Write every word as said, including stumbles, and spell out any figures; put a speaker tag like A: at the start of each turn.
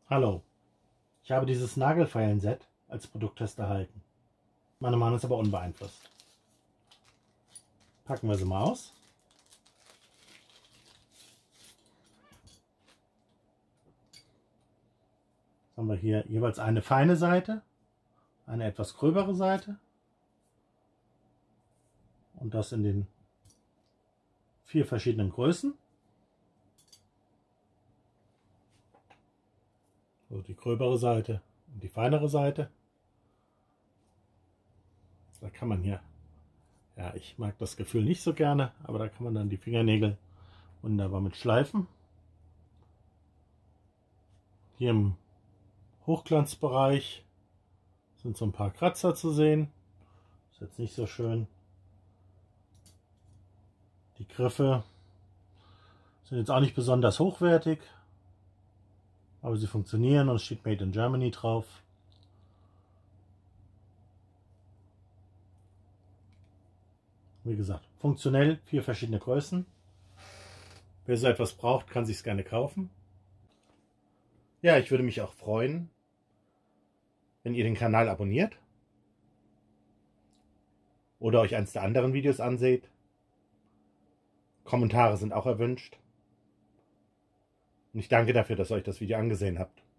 A: Hallo, ich habe dieses Nagelfeilen-Set als Produkttest erhalten. Meine Meinung ist aber unbeeinflusst. Packen wir sie mal aus. Jetzt haben wir hier jeweils eine feine Seite, eine etwas gröbere Seite und das in den vier verschiedenen Größen. So, die gröbere Seite und die feinere Seite. Da kann man hier, ja, ich mag das Gefühl nicht so gerne, aber da kann man dann die Fingernägel wunderbar mit schleifen. Hier im Hochglanzbereich sind so ein paar Kratzer zu sehen. Ist jetzt nicht so schön. Die Griffe sind jetzt auch nicht besonders hochwertig, aber sie funktionieren und es steht Made in Germany drauf. Wie gesagt, funktionell, vier verschiedene Größen. Wer so etwas braucht, kann sich es gerne kaufen. Ja, ich würde mich auch freuen, wenn ihr den Kanal abonniert oder euch eins der anderen Videos anseht. Kommentare sind auch erwünscht. Und ich danke dafür, dass ihr euch das Video angesehen habt.